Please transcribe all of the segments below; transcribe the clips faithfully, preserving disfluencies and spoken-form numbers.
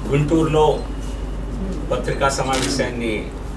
గుంటూరులో పత్రికా సమావేశాన్ని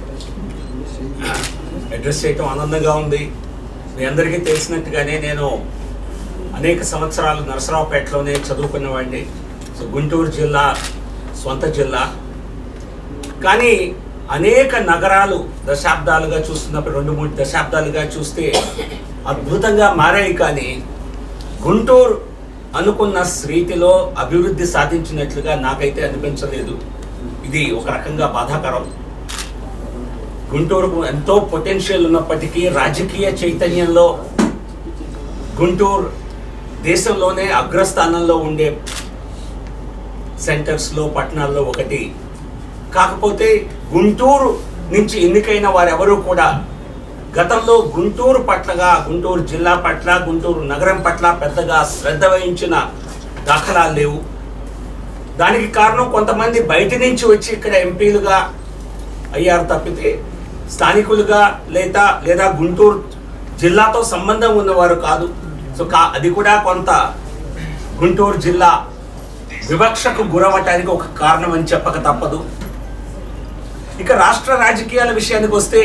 అడ్రస్ చేయటం ఆనందంగా ఉంది. మీ అందరికీ తెలిసినట్టుగానే నేను అనేక సంవత్సరాలు నరసరావుపేటలోనే చదువుకున్న వాడిని. సో గుంటూరు జిల్లా సొంత జిల్లా, కానీ అనేక నగరాలు దశాబ్దాలుగా చూస్తున్నప్పుడు రెండు మూడు దశాబ్దాలుగా చూస్తే అద్భుతంగా మారాయి, కానీ గుంటూరు అనుకున్న రీతిలో అభివృద్ధి సాధించినట్లుగా నాకైతే అనిపించలేదు. ఇది ఒక రకంగా బాధాకరం. గుంటూరుకు ఎంతో పొటెన్షియల్ ఉన్నప్పటికీ రాజకీయ చైతన్యంలో గుంటూరు దేశంలోనే అగ్రస్థానంలో ఉండే సెంటర్స్లో పట్టణాల్లో ఒకటి. కాకపోతే గుంటూరు నుంచి ఎన్నికైన వారెవరూ కూడా గతంలో గుంటూరు పట్లగా గుంటూరు జిల్లా పట్ల గుంటూరు నగరం పట్ల పెద్దగా శ్రద్ధ వహించిన దాఖలాలు లేవు. దానికి కారణం కొంతమంది బయట నుంచి వచ్చి ఇక్కడ ఎంపీలుగా అయ్యారు తప్పితే స్థానికులుగా లేదా లేదా గుంటూరు జిల్లాతో సంబంధం ఉన్నవారు కాదు. సో కా అది కూడా కొంత గుంటూరు జిల్లా వివక్షకు గురవటానికి ఒక కారణం అని చెప్పక తప్పదు. ఇక రాష్ట్ర రాజకీయాల విషయానికి వస్తే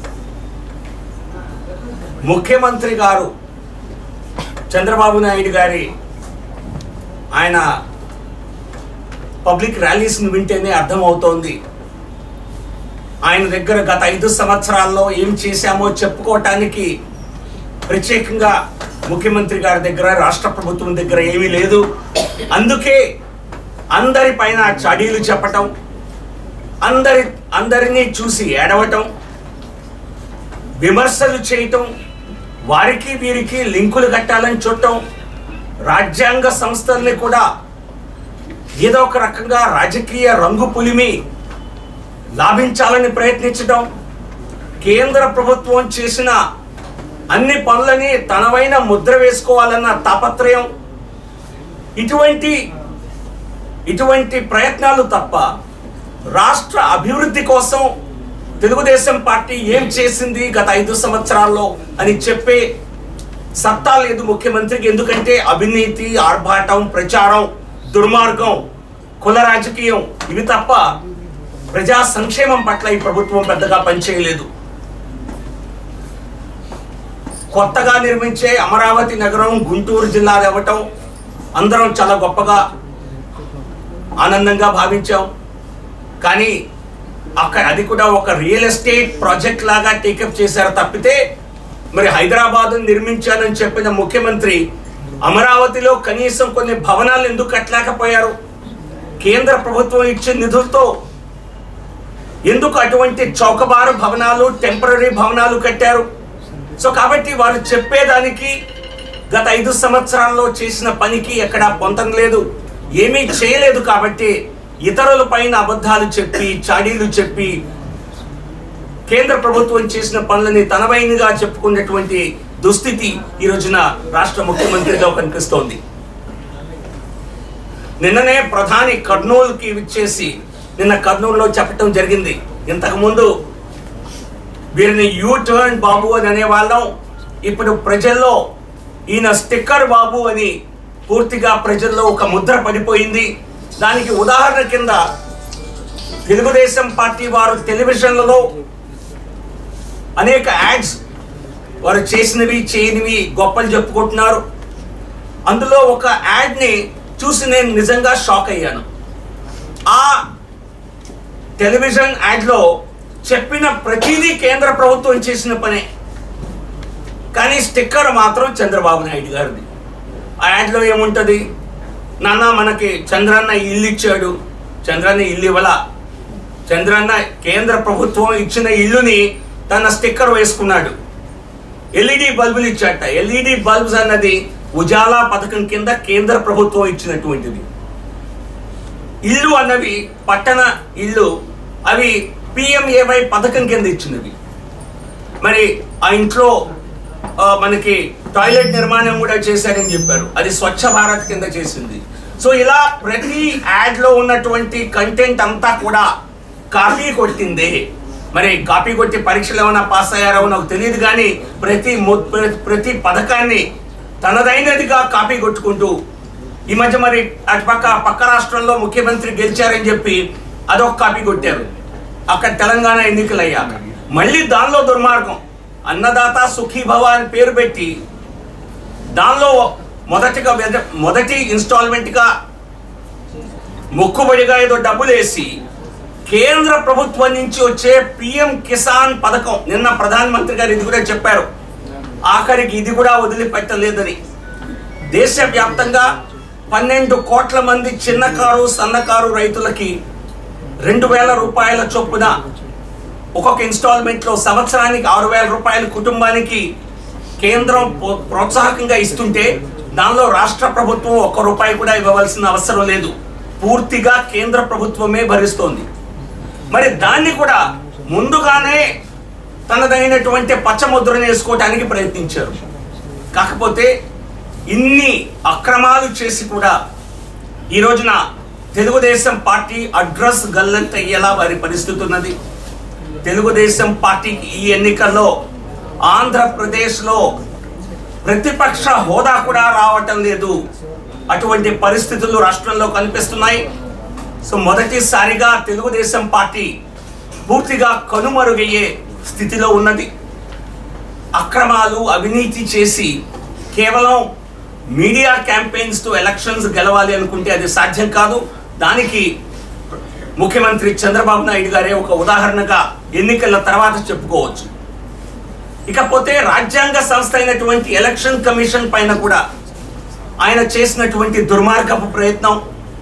ముఖ్యమంత్రి గారు చంద్రబాబు నాయుడు గారి ఆయన పబ్లిక్ ర్యాలీస్ని వింటేనే అర్థమవుతోంది ఆయన దగ్గర గత ఐదు సంవత్సరాల్లో ఏం చేశామో చెప్పుకోవటానికి ప్రత్యేకంగా ముఖ్యమంత్రి గారి దగ్గర రాష్ట్ర ప్రభుత్వం దగ్గర ఏమీ లేదు. అందుకే అందరి పైన చాడీలు చెప్పటం, అందరి అందరినీ చూసి ఏడవటం, విమర్శలు చేయటం, వారికి వీరికి లింకులు కట్టాలని చూడటం, రాజ్యాంగ సంస్థల్ని కూడా ఏదో ఒక రకంగా రాజకీయ రంగు పులిమి లాభించాలని ప్రయత్నించడం, కేంద్ర ప్రభుత్వం చేసిన అన్ని పనులని తనవైన ముద్ర వేసుకోవాలన్న తాపత్రయం, ఇటువంటి ఇటువంటి ప్రయత్నాలు తప్ప రాష్ట్ర అభివృద్ధి కోసం తెలుగుదేశం పార్టీ ఏం చేసింది గత ఐదు సంవత్సరాల్లో అని చెప్పే సత్తా లేదు ముఖ్యమంత్రికి. ఎందుకంటే అవినీతి, ఆర్భాటం, ప్రచారం, దుర్మార్గం, కుల రాజకీయం ఇవి తప్ప ప్రజా సంక్షేమం పట్ల ఈ ప్రభుత్వం పెద్దగా పనిచేయలేదు. కొత్తగా నిర్మించే అమరావతి నగరం గుంటూరు జిల్లాలో ఇవ్వటం అందరం చాలా గొప్పగా ఆనందంగా భావించాం. కానీ అక్కడ అది కూడా ఒక రియల్ ఎస్టేట్ ప్రాజెక్ట్ లాగా టేకప్ చేశారు తప్పితే, మరి హైదరాబాద్ నిర్మించానని చెప్పిన ముఖ్యమంత్రి అమరావతిలో కనీసం కొన్ని భవనాలు ఎందుకు కట్టలేకపోయారు? కేంద్ర ప్రభుత్వం ఇచ్చే నిధులతో ఎందుకు అటువంటి చౌకబారు భవనాలు, టెంపరీ భవనాలు కట్టారు? సో కాబట్టి వారు చెప్పేదానికి గత ఐదు సంవత్సరాల్లో చేసిన పనికి ఎక్కడా పొంతం లేదు, ఏమీ చేయలేదు. కాబట్టి ఇతరుల పైన అబద్ధాలు చెప్పి, చాడీలు చెప్పి కేంద్ర ప్రభుత్వం చేసిన పనులని తనవైనగా చెప్పుకున్నటువంటి దుస్థితి ఈ రోజున రాష్ట్ర ముఖ్యమంత్రిగా కనిపిస్తోంది. నిన్ననే ప్రధాని కర్నూలుకి విచ్చేసి నిన్న కర్నూలులో చెప్పటం జరిగింది. ఇంతకుముందు వీరిని యూ టర్న్ బాబు అని అనేవాళ్ళం, ఇప్పుడు ప్రజల్లో ఈయన స్టిక్కర్ బాబు అని పూర్తిగా ప్రజల్లో ఒక ముద్ర పడిపోయింది. దానికి ఉదాహరణ కింద తెలుగుదేశం పార్టీ వారు టెలివిజన్లలో అనేక యాడ్స్ వారు చేసినవి చేయనివి గొప్పలు చెప్పుకుంటున్నారు. అందులో ఒక యాడ్ని చూసి నేను నిజంగా షాక్ అయ్యాను. ఆ టెలివిజన్ యాడ్లో చెప్పిన ప్రతిదీ కేంద్ర ప్రభుత్వం చేసిన పనే, కానీ స్టిక్కర్ మాత్రం చంద్రబాబు నాయుడు గారిది. ఆ యాడ్లో ఏముంటుంది? నాన్న మనకి చంద్రన్న ఇల్లు ఇచ్చాడు, చంద్రన్న ఇల్లు ఇవ్వలా, చంద్రన్న కేంద్ర ప్రభుత్వం ఇచ్చిన ఇల్లుని తన స్టిక్కర్ వేసుకున్నాడు. ఎల్ఈడి బల్బులు ఇచ్చాట. ఎల్ఈడి బల్బ్స్ అన్నది ఉజాలా పథకం కింద కేంద్ర ప్రభుత్వం ఇచ్చినటువంటిది. ఇల్లు అన్నవి పట్టణ ఇల్లు, అవి పిఎంఏవై పథకం కింద ఇచ్చినవి. మరి ఆ ఇంట్లో మనకి టాయిలెట్ నిర్మాణం కూడా చేశారని చెప్పారు, అది స్వచ్ఛ భారత్ కింద చేసింది. సో ఇలా ప్రతి యాడ్లో ఉన్నటువంటి కంటెంట్ అంతా కూడా కాపీ కొట్టింది. మరి కాపీ కొట్టి పరీక్షలు ఏమైనా పాస్ అయ్యారో నాకు తెలియదు, కానీ ప్రతి ప్రతి పథకాన్ని తనదైనదిగా కాపీ కొట్టుకుంటూ ఈ మధ్య మరి అటుపక్క పక్క రాష్ట్రంలో ముఖ్యమంత్రి గెలిచారని చెప్పి అదొక కాపీ కొట్టారు అక్కడ తెలంగాణ ఎన్నికలు అయ్యాక. మళ్ళీ దానిలో దుర్మార్గం, అన్నదాత సుఖీభవ అని పేరు పెట్టి దానిలో మొదటిగా మొదటి ఇన్స్టాల్మెంట్గా మొక్కుబడిగా ఏదో డబ్బులు వేసి కేంద్ర ప్రభుత్వం నుంచి వచ్చే పిఎం కిసాన్ పథకం, నిన్న ప్రధానమంత్రి గారు ఇది కూడా చెప్పారు, ఆఖరికి ఇది కూడా వదిలిపెట్టలేదని. దేశవ్యాప్తంగా పన్నెండు కోట్ల మంది చిన్నకారు సన్నకారు రైతులకి రెండు వేల రూపాయల చొప్పున ఒక్కొక్క ఇన్స్టాల్మెంట్లో సంవత్సరానికి ఆరు వేల రూపాయల కుటుంబానికి కేంద్రం ప్రోత్సాహకంగా ఇస్తుంటే దానిలో రాష్ట్ర ప్రభుత్వం ఒక్క రూపాయి కూడా ఇవ్వవలసిన అవసరం లేదు, పూర్తిగా కేంద్ర ప్రభుత్వమే భరిస్తోంది. మరి దాన్ని కూడా ముందుగానే తనదైనటువంటి పచ్చముద్రను వేసుకోవడానికి ప్రయత్నించారు. కాకపోతే ఇన్ని అక్రమాలు చేసి కూడా ఈ రోజున తెలుగుదేశం పార్టీ అడ్రస్ గల్లంతయ్యేలా వారి పరిస్థితి ఉన్నది. తెలుగుదేశం పార్టీకి ఈ ఎన్నికల్లో ఆంధ్రప్రదేశ్లో ప్రతిపక్ష హోదా కూడా రావటం లేదు, అటువంటి పరిస్థితులు రాష్ట్రంలో కనిపిస్తున్నాయి. సో మొదటిసారిగా తెలుగుదేశం పార్టీ పూర్తిగా కనుమరుగయ్యే స్థితిలో ఉన్నది. అక్రమాలు అవినీతి చేసి కేవలం మీడియా క్యాంపెయిన్స్తో ఎలక్షన్స్ గెలవాలి అనుకుంటే అది సాధ్యం కాదు. దానికి ముఖ్యమంత్రి చంద్రబాబు నాయుడు గారే ఒక ఉదాహరణగా ఎన్నికల తర్వాత చెప్పుకోవచ్చు. ఇకపోతే రాజ్యాంగ సంస్థ అయినటువంటి ఎలక్షన్ కమిషన్ పైన కూడా ఆయన చేసినటువంటి దుర్మార్గపు ప్రయత్నం,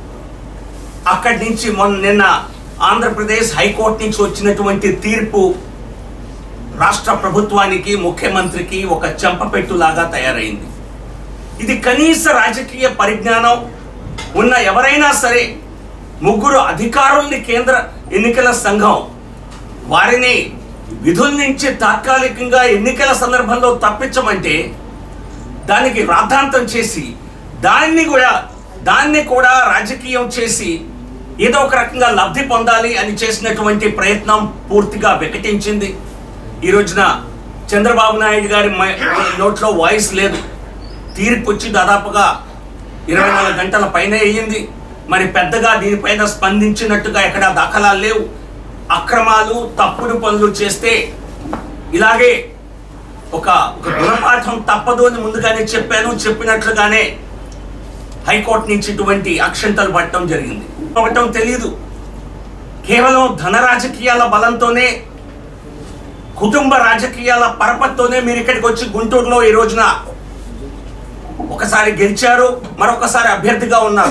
అక్కడి నుంచి మొన్న నిన్న ఆంధ్రప్రదేశ్ హైకోర్టు నుంచి వచ్చినటువంటి తీర్పు రాష్ట్ర ప్రభుత్వానికి ముఖ్యమంత్రికి ఒక చెంపపెట్టులాగా తయారైంది. ఇది కనీస రాజకీయ పరిజ్ఞానం ఉన్న ఎవరైనా సరే, ముగ్గురు అధికారుల్ని కేంద్ర ఎన్నికల సంఘం వారిని విధుల నుంచి తాత్కాలికంగా ఎన్నికల సందర్భంలో తప్పించమంటే దానికి రాద్ధాంతం చేసి దాన్ని కూడా దాన్ని కూడా రాజకీయం చేసి ఏదో ఒక రకంగా లబ్ధి పొందాలి అని చేసినటువంటి ప్రయత్నం పూర్తిగా వికటించింది. ఈ రోజున చంద్రబాబు నాయుడు గారి నోట్లో వాయిస్ లేదు. తీర్పు వచ్చి దాదాపుగా ఇరవై నాలుగు గంటల పైనే అయ్యింది. మరి పెద్దగా దీనిపైన స్పందించినట్టుగా ఎక్కడా దాఖలాలు లేవు. అక్రమాలు తప్పుడు పనులు చేస్తే ఇలాగే ఒక ఒక గుణపాఠం తప్పదు అని ముందుగానే చెప్పాను. చెప్పినట్లుగానే హైకోర్టు నుంచి ఇటువంటి అక్షంతలు పట్టడం జరిగింది. పట్టడం తెలియదు, కేవలం ధన రాజకీయాల బలంతోనే, కుటుంబ రాజకీయాల పరపతితోనే మీరు ఇక్కడికి వచ్చి గుంటూరులో ఈ రోజున ఒకసారి గెలిచారు, మరొకసారి అభ్యర్థిగా ఉన్నారు.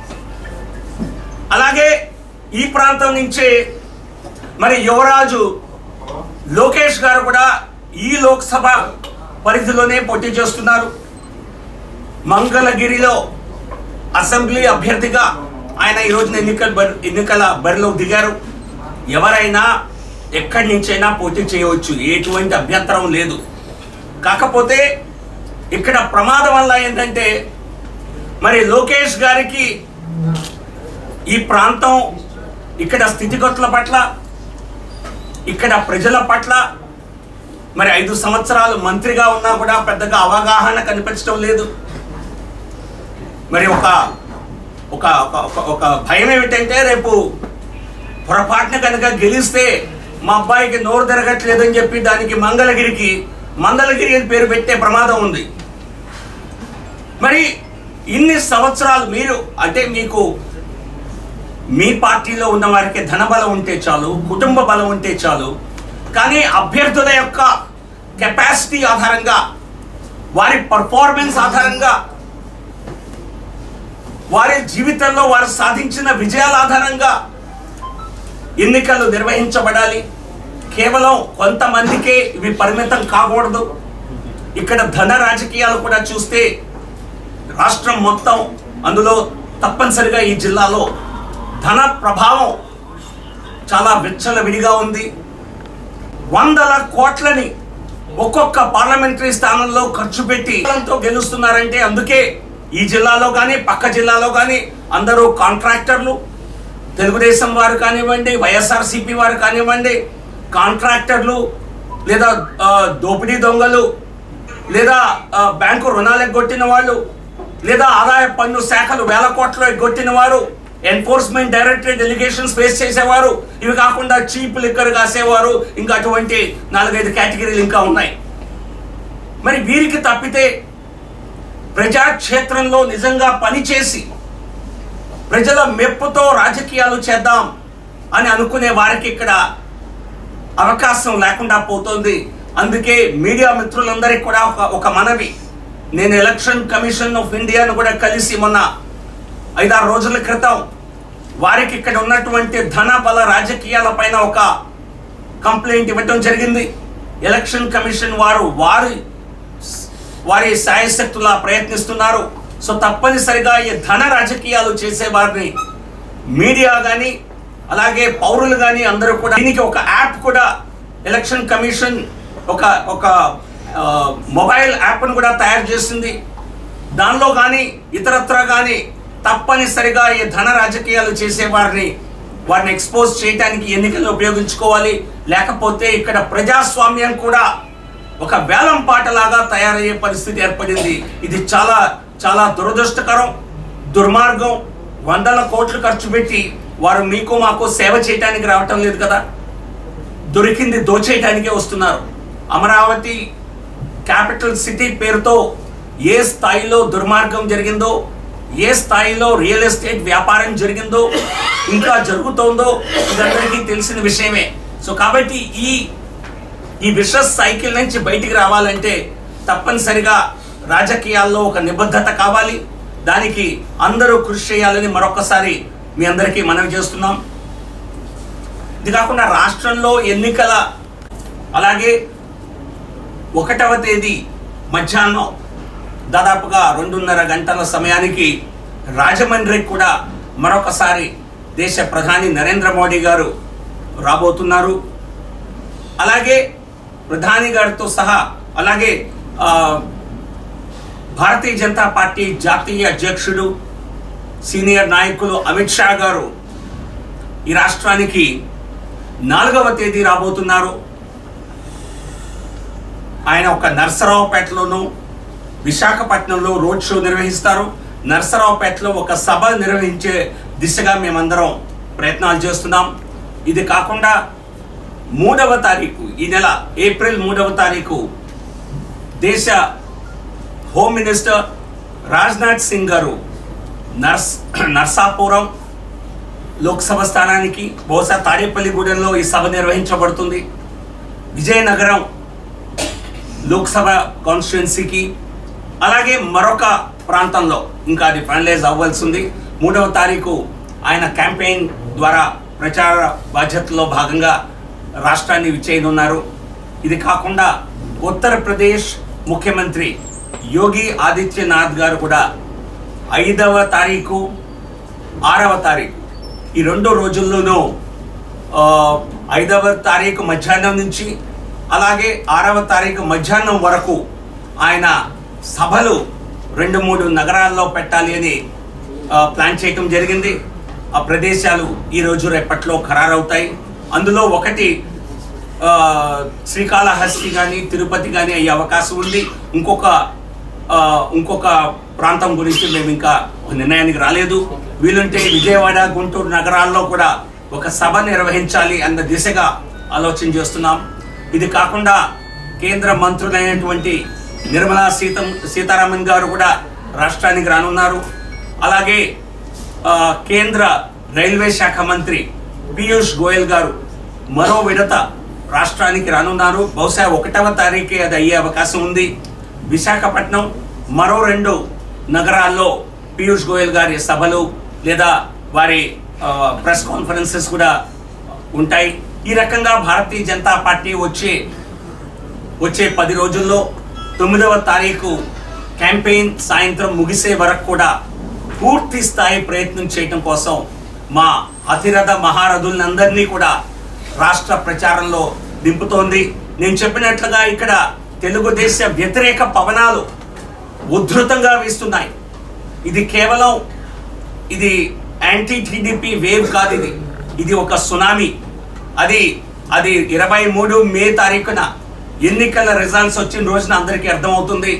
అలాగే ఈ ప్రాంతం నుంచే మరి యువరాజు లోకేష్ గారు కూడా ఈ లోక్సభ పరిధిలోనే పోటీ చేస్తున్నారు. మంగళగిరిలో అసెంబ్లీ అభ్యర్థిగా ఆయన ఈ రోజున ఎన్నికల ఎన్నికల బరిలో దిగారు. ఎవరైనా ఎక్కడి నుంచైనా పోటీ చేయవచ్చు, ఎటువంటి అభ్యంతరం లేదు. కాకపోతే ఇక్కడ ప్రమాదం వల్ల ఏంటంటే మరి లోకేష్ గారికి ఈ ప్రాంతం, ఇక్కడ స్థితిగతుల పట్ల, ఇక్కడ ప్రజల పట్ల మరి ఐదు సంవత్సరాలు మంత్రిగా ఉన్నా కూడా పెద్దగా అవగాహన కనిపించడం లేదు. మరి ఒక ఒక ఒక భయం ఏమిటంటే రేపు పొరపాటున కనుక గెలిస్తే మా అబ్బాయికి నోరు తిరగట్లేదని చెప్పి దానికి మంగళగిరికి మంగళగిరి అని పేరు పెట్టే ప్రమాదం ఉంది. మరి ఇన్ని సంవత్సరాలు మీరు అంటే మీకు మీ పార్టీలో ఉన్న వారికి ధనబలం ఉంటే చాలు, కుటుంబ బలం ఉంటే చాలు, కానీ అభ్యర్థుల యొక్క కెపాసిటీ ఆధారంగా, వారి పర్ఫార్మెన్స్ ఆధారంగా, వారి జీవితంలో వారు సాధించిన విజయాల ఆధారంగా ఎన్నికలు నిర్వహించబడాలి. కేవలం కొంతమందికే ఇవి పరిమితం కాకూడదు. ఇక్కడ ధన రాజకీయాలు కూడా చూస్తే రాష్ట్రం మొత్తం, అందులో తప్పనిసరిగా ఈ జిల్లాలో ధన ప్రభావం చాలా విచ్చలవిడిగా ఉంది. వందల కోట్లని ఒక్కొక్క పార్లమెంటరీ స్థానంలో ఖర్చు పెట్టి గెలుస్తున్నారంటే అందుకే ఈ జిల్లాలో కానీ పక్క జిల్లాలో కానీ అందరూ కాంట్రాక్టర్లు, తెలుగుదేశం వారు కానివ్వండి, వైఎస్ఆర్సీపీ వారు కానివ్వండి, కాంట్రాక్టర్లు లేదా దోపిడీ దొంగలు లేదా బ్యాంకు రుణాలు ఎగ్గొట్టిన వాళ్ళు లేదా ఆదాయ పన్ను శాఖలు వేల కోట్లు ఎగ్గొట్టిన వారు, ఎన్ఫోర్స్మెంట్ డైరెక్టరేట్ డెలిగేషన్స్ ఫేస్ చేసేవారు, ఇవి కాకుండా చీప్ లిక్కర్ కాసేవారు, ఇంకా అటువంటి నాలుగైదు కేటగిరీలు ఇంకా ఉన్నాయి. మరి వీరికి తప్పితే ప్రజాక్షేత్రంలో నిజంగా పనిచేసి ప్రజల మెప్పుతో రాజకీయాలు చేద్దాం అని అనుకునే వారికి ఇక్కడ అవకాశం లేకుండా పోతుంది. అందుకే మీడియా మిత్రులందరికీ కూడా ఒక ఒక మనవి. నేను ఎలక్షన్ కమిషన్ ఆఫ్ ఇండియాను కూడా కలిసి మొన్న ఐదారు రోజుల క్రితం వారికి ఇక్కడ ఉన్నటువంటి ధన బల రాజకీయాల పైన ఒక కంప్లైంట్ ఇవ్వటం జరిగింది. ఎలక్షన్ కమిషన్ వారు వారి వారి శాయశక్తులా ప్రయత్నిస్తున్నారు. సో తప్పనిసరిగా ఈ ధన రాజకీయాలు చేసే వారిని మీడియా కానీ అలాగే పౌరులు కానీ అందరూ కూడా దీనికి ఒక యాప్ కూడా ఎలక్షన్ కమిషన్ ఒక ఒక మొబైల్ యాప్ను కూడా తయారు చేసింది. దానిలో కానీ ఇతరత్ర కానీ తప్పనిసరిగా ఈ ధన రాజకీయాలు చేసే వారిని వారిని ఎక్స్పోజ్ చేయడానికి ఎన్నికలను ఉపయోగించుకోవాలి. లేకపోతే ఇక్కడ ప్రజాస్వామ్యం కూడా ఒక వేలం పాటలాగా తయారయ్యే పరిస్థితి ఏర్పడింది. ఇది చాలా చాలా దురదృష్టకరం, దుర్మార్గం. వందల కోట్లు ఖర్చు పెట్టి వారు మీకు మాకు సేవ చేయడానికి రావటం లేదు కదా, దొరికింది దోచేయటానికే వస్తున్నారు. అమరావతి క్యాపిటల్ సిటీ పేరుతో ఏ స్థాయిలో దుర్మార్గం జరిగిందో, ఏ స్థాయిలో రియల్ ఎస్టేట్ వ్యాపారం జరిగిందో, ఇంకా జరుగుతోందో ఇదందరికీ తెలిసిన విషయమే. సో కాబట్టి ఈ ఈ విష సైకిల్ నుంచి బయటికి రావాలంటే తప్పనిసరిగా రాజకీయాల్లో ఒక నిబద్ధత కావాలి. దానికి అందరూ కృషి చేయాలని మరొకసారి మీ అందరికీ మనవి చేస్తున్నాం. ఇది కాకుండా రాష్ట్రంలో ఎన్నికల అలాగే ఒకటవ తేదీ మధ్యాహ్నం దాదాపుగా రెండున్నర గంటల సమయానికి రాజమండ్రికి కూడా మరొకసారి దేశ ప్రధాని నరేంద్ర మోడీ గారు రాబోతున్నారు. అలాగే ప్రధాని గారితో సహా అలాగే భారతీయ జనతా పార్టీ జాతీయ అధ్యక్షుడు సీనియర్ నాయకులు అమిత్ షా గారు ఈ రాష్ట్రానికి నాలుగవ తేదీ రాబోతున్నారు. ఆయన ఒక నర్సరావుపేటలోను విశాఖపట్నంలో రోడ్ షో నిర్వహిస్తారు. నర్సరావుపేటలో ఒక సభ నిర్వహించే దిశగా మేమందరం ప్రయత్నాలు చేస్తున్నాం. ఇది కాకుండా మూడవ తారీఖు ఈ నెల ఏప్రిల్ మూడవ తారీఖు దేశ హోమ్ మినిస్టర్ రాజ్నాథ్ సింగ్ గారు నర్స్ నర్సాపురం లోక్సభ స్థానానికి బహుశా తాడేపల్లిగూడెంలో ఈ సభ నిర్వహించబడుతుంది. విజయనగరం లోక్సభ కాన్స్టిట్యున్సీకి అలాగే మరొక ప్రాంతంలో ఇంకా అది ఫైనలైజ్ అవ్వాల్సి ఉంది. మూడవ తారీఖు ఆయన క్యాంపెయిన్ ద్వారా ప్రచార బాధ్యతలో భాగంగా రాష్ట్రాన్ని విచ్చేయనున్నారు. ఇది కాకుండా ఉత్తరప్రదేశ్ ముఖ్యమంత్రి యోగి ఆదిత్యనాథ్ గారు కూడా ఐదవ తారీఖు ఆరవ తారీఖు ఈ రెండు రోజుల్లోనూ ఐదవ తారీఖు మధ్యాహ్నం నుంచి అలాగే ఆరవ తారీఖు మధ్యాహ్నం వరకు ఆయన సభలు రెండు మూడు నగరాల్లో పెట్టాలి అని ప్లాన్ చేయటం జరిగింది. ఆ ప్రదేశాలు ఈరోజు రేపట్లో ఖరారవుతాయి. అందులో ఒకటి శ్రీకాళహస్తి కానీ తిరుపతి కానీ అయ్యే అవకాశం ఉంది. ఇంకొక ఇంకొక ప్రాంతం గురించి మేము ఇంకా నిర్ణయానికి రాలేదు. వీలుంటే విజయవాడ గుంటూరు నగరాల్లో కూడా ఒక సభ నిర్వహించాలి అన్న దిశగా ఆలోచన చేస్తున్నాం. ఇది కాకుండా కేంద్ర మంత్రులైనటువంటి నిర్మలా సీత సీతారామన్ గారు కూడా రాష్ట్రానికి రానున్నారు. అలాగే కేంద్ర రైల్వే శాఖ మంత్రి పీయూష్ గోయల్ గారు మరో విడత రాష్ట్రానికి రానున్నారు. బహుశా ఒకటవ తారీఖే అది అయ్యే అవకాశం ఉంది. విశాఖపట్నం మరో రెండు నగరాల్లో పీయూష్ గోయల్ గారి సభలు లేదా వారి ప్రెస్ కాన్ఫరెన్సెస్ కూడా ఉంటాయి. ఈ రకంగా భారతీయ జనతా పార్టీ వచ్చే వచ్చే పది రోజుల్లో తొమ్మిదవ తారీఖు క్యాంపెయిన్ సాయంత్రం ముగిసే వరకు కూడా పూర్తి స్థాయి ప్రయత్నం చేయటం కోసం మా అతిరథ మహారథులందరినీ కూడా రాష్ట్ర ప్రచారంలో దింపుతోంది. నేను చెప్పినట్లుగా ఇక్కడ తెలుగుదేశ వ్యతిరేక పవనాలు ఉధృతంగా వీస్తున్నాయి. ఇది కేవలం ఇది యాంటీ టీడీపీ వేవ్ కాదు, ఇది ఇది ఒక సునామీ. అది అది ఇరవై మూడు మే తారీఖున ఎన్నికల రిజల్ట్స్ వచ్చిన రోజున అందరికీ అర్థమవుతుంది.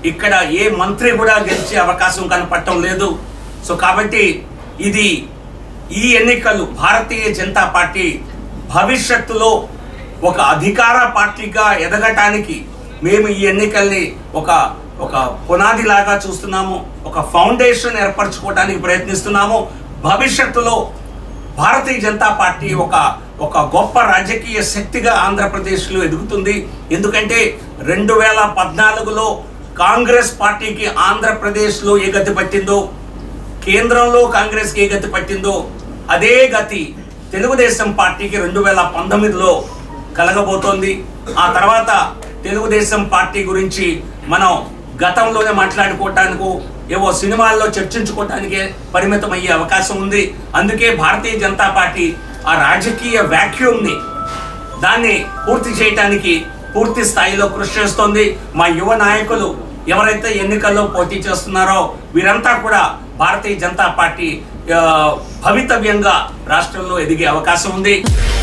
ఇక్కడ ఏ మంత్రి కూడా గెలిచే అవకాశం కనపడటం లేదు. సో కాబట్టి ఇది ఈ ఎన్నికలు భారతీయ జనతా పార్టీ భవిష్యత్తులో ఒక అధికార పార్టీగా ఎదగటానికి మేము ఈ ఎన్నికల్ని ఒక ఒక పునాదిలాగా చూస్తున్నాము, ఒక ఫౌండేషన్ ఏర్పరచుకోవడానికి ప్రయత్నిస్తున్నాము. భవిష్యత్తులో భారతీయ జనతా పార్టీ ఒక ఒక గొప్ప రాజకీయ శక్తిగా ఆంధ్రప్రదేశ్లో ఎదుగుతుంది. ఎందుకంటే రెండు వేల పద్నాలుగులో కాంగ్రెస్ పార్టీకి ఆంధ్రప్రదేశ్లో ఏ గతి పట్టిందో, కేంద్రంలో కాంగ్రెస్కి ఏ గతి పట్టిందో అదే గతి తెలుగుదేశం పార్టీకి రెండు వేల పంతొమ్మిదిలో కలగబోతోంది. ఆ తర్వాత తెలుగుదేశం పార్టీ గురించి మనం గతంలోనే మాట్లాడుకోవటానికి, ఏవో సినిమాల్లో చర్చించుకోవటానికే పరిమితం అయ్యే అవకాశం ఉంది. అందుకే భారతీయ జనతా పార్టీ ఆ రాజకీయ వ్యాక్యూమ్ని దాన్ని పూర్తి చేయటానికి పూర్తి స్థాయిలో కృషి చేస్తోంది. మా యువ నాయకులు ఎవరైతే ఎన్నికల్లో పోటీ చేస్తున్నారో వీరంతా కూడా భారతీయ జనతా పార్టీ భవితవ్యంగా రాష్ట్రంలో ఎదిగే అవకాశం ఉంది.